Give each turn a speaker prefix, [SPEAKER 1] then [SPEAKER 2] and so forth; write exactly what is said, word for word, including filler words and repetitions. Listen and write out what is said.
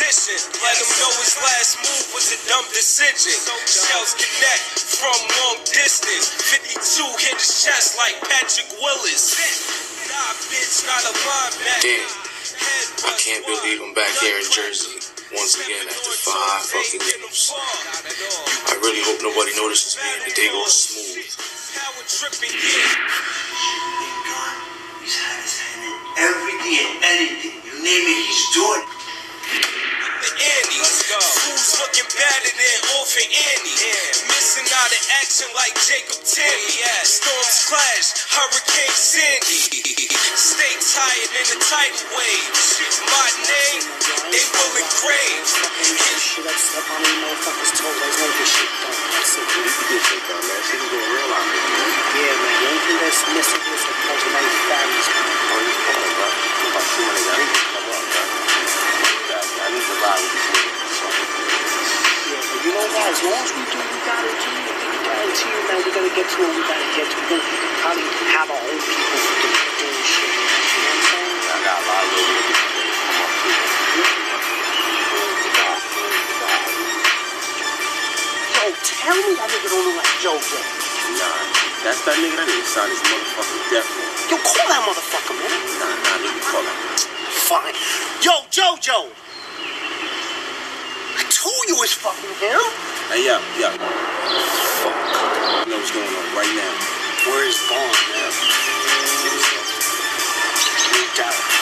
[SPEAKER 1] mission. Let him know his last move was a dumb decision. Shells connect from long distance. fifty-two hit his chest like Patrick Willis. Nah, bitch, not a linebacker.
[SPEAKER 2] Damn, I can't believe I'm back here in Jersey once again after five fucking years. I really hope nobody notices me and the day goes smooth.
[SPEAKER 1] Power tripping, yeah.
[SPEAKER 3] He's had his hand in everything and anything. You name it, he's doing.
[SPEAKER 1] The Annie's, fools looking better than Orphan Annie. Missing out of action like Jacob Tierney. Storms clash, Hurricane Sandy. Stakes higher than the tidal wave. My name, they will engrave.
[SPEAKER 4] Shit up, step on these motherfuckers' toes. I know this shit done. That's it. You can get shit done, man. Shit is going real out there, man. Yeah, man. The only thing that's missing is the post-night fatties.
[SPEAKER 2] Oh, he's coming, bro. I'm about two money guys. Come on, bro. I need to ride with these niggas.
[SPEAKER 4] Yeah, but you know what? As long as we do, we gotta do it. We guarantee you, man. We're gonna get to what we gotta get to. We're gonna probably have our own people who can do this shit. You know what I'm saying?
[SPEAKER 2] I got a lot of little niggas that come up too.
[SPEAKER 4] Yo, tell me that nigga don't look like JoJo.
[SPEAKER 2] Nah, that's that nigga that nigga signed his motherfucking death warrant.
[SPEAKER 4] Yo, call that motherfucker, man.
[SPEAKER 2] Nah, nah, nigga, call him.
[SPEAKER 4] Fine. Yo, JoJo. I told you it's fucking him.
[SPEAKER 2] Hey, yo, yo. Fuck. You know what's going on right now.
[SPEAKER 4] Where is Bond, man? No doubt.